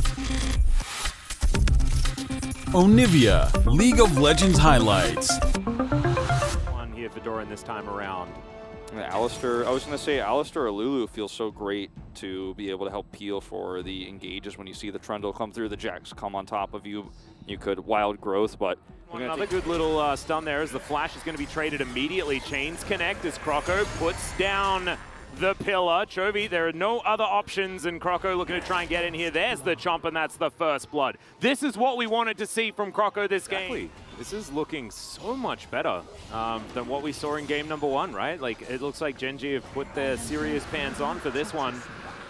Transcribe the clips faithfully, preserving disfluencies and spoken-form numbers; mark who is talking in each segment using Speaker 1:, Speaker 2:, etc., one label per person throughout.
Speaker 1: Onivia, League of Legends highlights.
Speaker 2: One here for Doran this time around.
Speaker 3: Yeah, Alistar, I was going to say, Alistar or Lulu feels so great to be able to help peel for the engages when you see the Trundle come through, the Jax come on top of you. You could wild growth, but...
Speaker 2: Another good little uh, stun there as the flash is going to be traded immediately. Chains connect as Croco puts down the pillar. Chovy, there are no other options, and Croco looking to try and get in here. There's the chomp, and that's the first blood. This is what we wanted to see from Croco this exactly. game. This is looking so much better um, than what we saw in game number one, right? Like, it looks like Gen G have put their serious pants on for this one,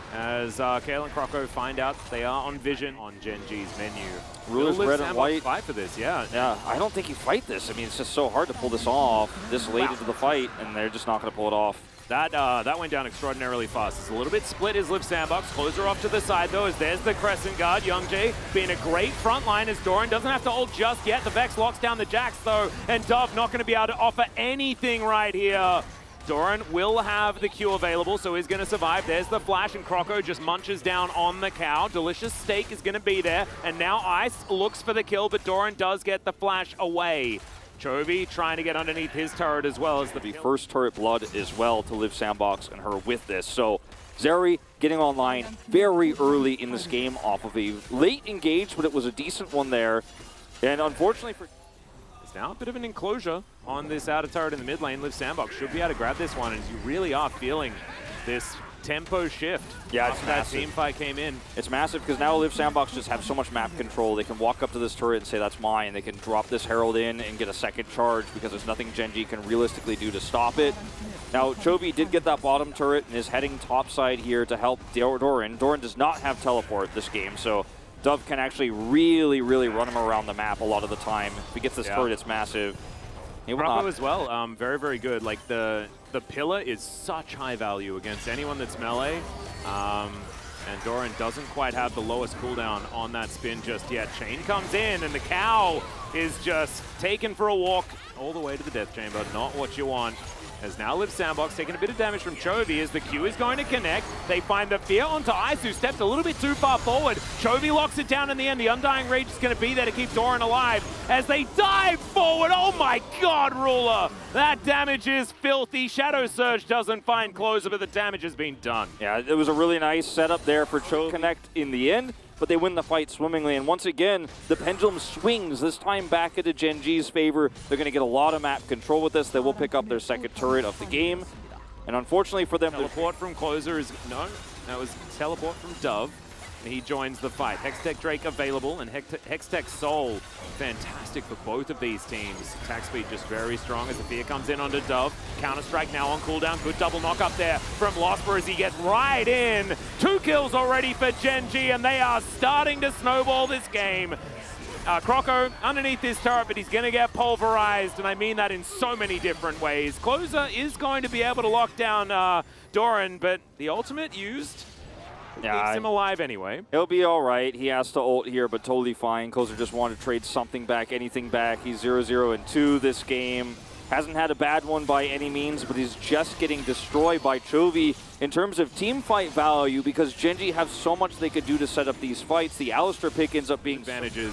Speaker 2: as uh, Kayle and Croco find out they are on vision on Gen G's menu.
Speaker 3: Ruler's red and white.
Speaker 2: Fight for this, yeah.
Speaker 3: Yeah, I don't think you fight this. I mean, it's just so hard to pull this off this late
Speaker 2: wow.
Speaker 3: into the fight, and they're just not going to pull it off.
Speaker 2: That uh, that went down extraordinarily fast. It's a little bit split as Liv Sandbox. Closer off to the side, though, as there's the Crescent Guard. Youngjae being a great front line as Doran doesn't have to ult just yet. The Vex locks down the Jax, though, and Dove not going to be able to offer anything right here. Doran will have the Q available, so he's going to survive. There's the flash, and Croco just munches down on the cow. Delicious Steak is going to be there, and now Ice looks for the kill, but Doran does get the flash away. Chovy trying to get underneath his turret as well as the,
Speaker 3: the first turret blood as well to Liv Sandbox and her with this. So Zeri getting online very early in this game off of a late engage, but it was a decent one there. And unfortunately for...
Speaker 2: It's now a bit of an enclosure on this outer turret in the mid lane. Liv Sandbox should be able to grab this one, as you really are feeling this tempo shift.
Speaker 3: Yeah, it's
Speaker 2: after
Speaker 3: massive.
Speaker 2: That team fight came in.
Speaker 3: It's massive because now Liv Sandbox just have so much map control. They can walk up to this turret and say, that's mine. They can drop this Herald in and get a second charge because there's nothing Gen G can realistically do to stop it. Now, Chovy did get that bottom turret and is heading topside here to help Doran. Doran does not have teleport this game, so Dove can actually really, really run him around the map a lot of the time. If he gets this yeah. turret, it's massive.
Speaker 2: Croco as well, um, very, very good. Like, the the pillar is such high value against anyone that's melee. Um, and Doran doesn't quite have the lowest cooldown on that spin just yet. Chain comes in, and the cow is just taken for a walk all the way to the death chamber. Not what you want. As now Liv Sandbox taking a bit of damage from Chovy as the Q is going to connect. They find the fear onto Ice, who stepped a little bit too far forward. Chovy locks it down in the end. The Undying Rage is going to be there to keep Doran alive as they dive forward. Oh my god, Ruler! That damage is filthy. Shadow Surge doesn't find Closer, but the damage has been done.
Speaker 3: Yeah, it was a really nice setup there for Chovy connect in the end, but they win the fight swimmingly. And once again, the pendulum swings, this time back into Gen G's favor. They're going to get a lot of map control with this. They will pick up their second turret of the game. And unfortunately for them...
Speaker 2: Teleport from Closer is... No, that was teleport from Dove. And he joins the fight. Hextech Drake available, and Hextech Soul fantastic for both of these teams. Attack speed just very strong as the fear comes in onto Dove. Counter-Strike now on cooldown. Good double knock up there from Losper as he gets right in. Two kills already for Gen G, and they are starting to snowball this game. Uh, Croco underneath this turret, but he's going to get pulverized, and I mean that in so many different ways. Closer is going to be able to lock down uh, Doran, but the ultimate used...
Speaker 3: Yeah,
Speaker 2: keeps him alive anyway.
Speaker 3: He'll be all right. He has to ult here, but totally fine. Closer just wanted to trade something back, anything back. He's zero zero and two this game. Hasn't had a bad one by any means, but he's just getting destroyed by Chovy in terms of team fight value because Gen G have so much they could do to set up these fights. The Alistar pick ends up being...
Speaker 2: Advantages.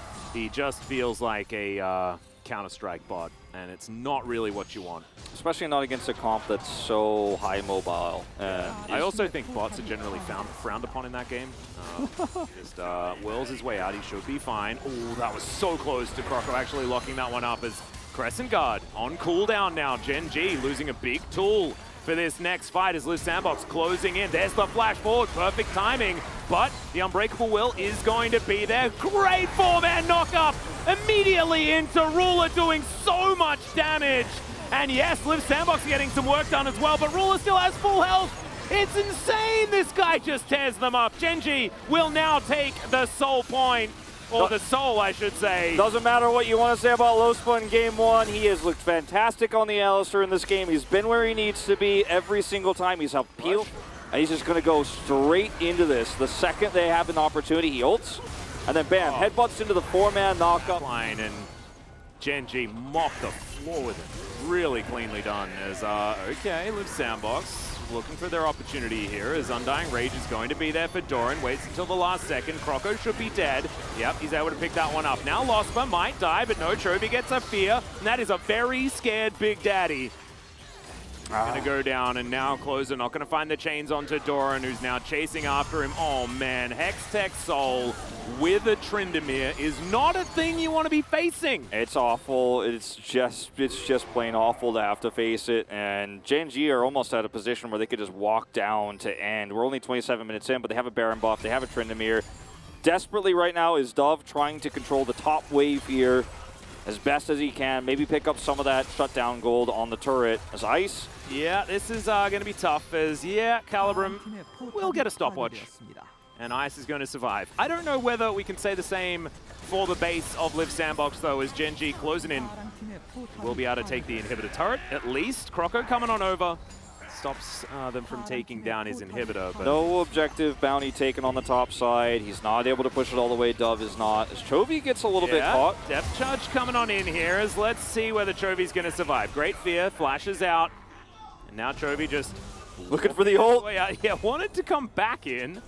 Speaker 2: He just feels like a uh, Counter-Strike bot, and it's not really what you want.
Speaker 3: Especially not against a comp that's so high mobile. Uh,
Speaker 2: I also think bots are generally found, frowned upon in that game. Uh, just uh, whirls his way out. He should be fine. Oh, that was so close to Croco actually locking that one up as Crescent Guard on cooldown now. Gen G losing a big tool for this next fight as Liv Sandbox closing in. There's the flash forward, perfect timing, but the Unbreakable Will is going to be there. Great four-man knock-up immediately into Ruler, doing so much damage. And yes, Liv Sandbox getting some work done as well, but Ruler still has full health. It's insane, this guy just tears them up. Gen G will now take the soul point. Or the soul, I should say.
Speaker 3: Doesn't matter what you want to say about Lospa in game one. He has looked fantastic on the Alistar in this game. He's been where he needs to be every single time. He's helped peel. And he's just going to go straight into this. The second they have an opportunity, he ults. And then bam, oh. headbutts into the four-man knockup.
Speaker 2: Line and Gen G mopped the floor with it. really cleanly done. As, uh, okay, Liv Sandbox looking for their opportunity here, as Undying Rage is going to be there for Doran. Waits until the last second. Croco should be dead. Yep, he's able to pick that one up. Now Lospa might die, but no, Chovy gets a fear, and that is a very scared Big Daddy.
Speaker 3: Ah.
Speaker 2: Gonna go down, and now Closer not gonna find the chains onto Doran, who's now chasing after him. Oh man, Hextech Soul with a Tryndamere is not a thing you want to be facing.
Speaker 3: It's awful. It's just it's just plain awful to have to face it. And Gen G are almost at a position where they could just walk down to end. We're only twenty-seven minutes in, but they have a Baron buff. They have a Tryndamere. Desperately right now is Dove trying to control the top wave here as best as he can. Maybe pick up some of that shutdown gold on the turret. As Ice.
Speaker 2: Yeah, this is uh, going to be tough as, yeah, Calibrum will get a stopwatch. And Ice is going to survive. I don't know whether we can say the same for the base of Liv Sandbox, though, as Gen G closing in. Will be able to take the inhibitor turret, at least. Croco coming on over. Stops uh, them from taking down his inhibitor. But
Speaker 3: no objective bounty taken on the top side. He's not able to push it all the way. Dove is not. As Chovy gets a little
Speaker 2: yeah,
Speaker 3: bit caught.
Speaker 2: Depth charge coming on in here as let's see whether Chovy's going to survive. Great Fear flashes out. And now Chovy just
Speaker 3: looking for the ult.
Speaker 2: Yeah, yeah, wanted to come back in.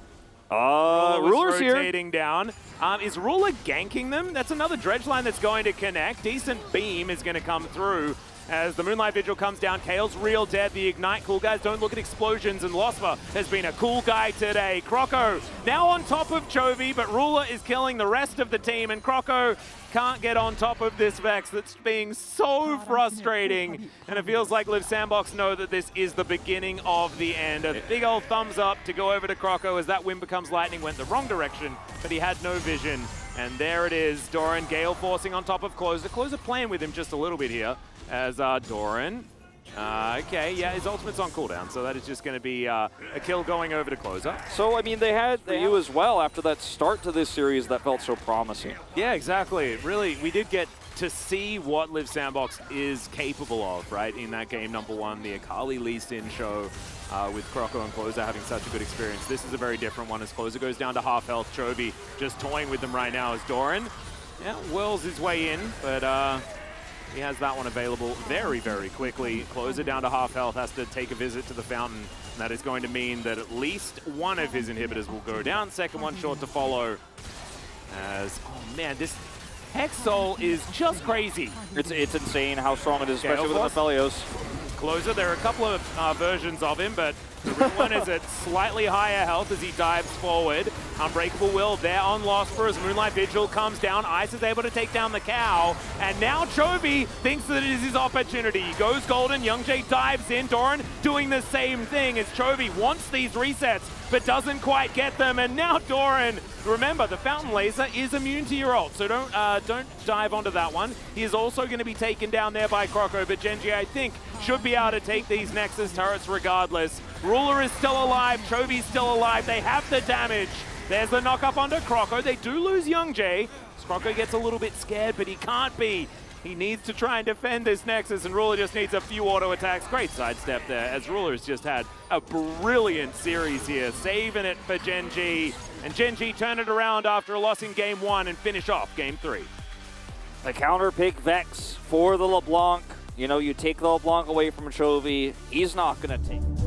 Speaker 3: Uh, Ruler's here.
Speaker 2: Rotating down. Um, is Ruler ganking them? That's another dredge line that's going to connect. Decent beam is going to come through as the Moonlight Vigil comes down. Kale's real dead. The Ignite. Cool guys don't look at explosions, and Lospa has been a cool guy today. Croco now on top of Chovy, but Ruler is killing the rest of the team, and Croco can't get on top of this Vex that's being so frustrating. And it feels like Liv Sandbox know that this is the beginning of the end. A big old thumbs up to go over to Croco as that wind becomes lightning. Went the wrong direction, but he had no vision. And there it is. Doran, Gale forcing on top of Closer. Closer playing with him just a little bit here as uh, Doran. Uh, okay, yeah, his ultimate's on cooldown, so that is just going to be uh, a kill going over to Closer.
Speaker 3: So, I mean, they had you as well after that start to this series that felt so promising.
Speaker 2: Yeah, exactly. Really, we did get to see what Liv Sandbox is capable of, right, in that game number one, the Akali Lee Sin show uh, with Croco and Closer having such a good experience. This is a very different one as Closer goes down to half health. Chovy just toying with them right now as Doran, yeah, whirls his way in, but uh, he has that one available very, very quickly. Closer down to half health, has to take a visit to the fountain. And that is going to mean that at least one of his inhibitors will go down. Second one short to follow. As, oh man, this Hex Soul is just crazy.
Speaker 3: It's, it's insane how strong it is,
Speaker 2: Gale
Speaker 3: especially with Aphelios.
Speaker 2: Closer, there are a couple of uh, versions of him, but the real one is at slightly higher health as he dives forward. Unbreakable Will there on Lospa as Moonlight Vigil comes down. Ice is able to take down the cow, and now Chovy thinks that it is his opportunity. He goes golden, Youngjae dives in, Doran doing the same thing as Chovy wants these resets, but doesn't quite get them, and now Doran, remember, the Fountain Laser is immune to your ult, so don't uh, don't dive onto that one. He is also going to be taken down there by Croco, but Gen G, I think, should be able to take these Nexus turrets regardless. Ruler is still alive, Chovy's still alive, they have the damage. There's the knock up onto Croco. They do lose Youngjae. Croco gets a little bit scared, but he can't be. He needs to try and defend this Nexus, and Ruler just needs a few auto attacks. Great sidestep there, as Ruler's just had a brilliant series here, saving it for Gen G. And Gen G turn it around after a loss in game one and finish off game three.
Speaker 3: The counter pick Vex for the LeBlanc. You know, you take the LeBlanc away from Chovy, he's not going to take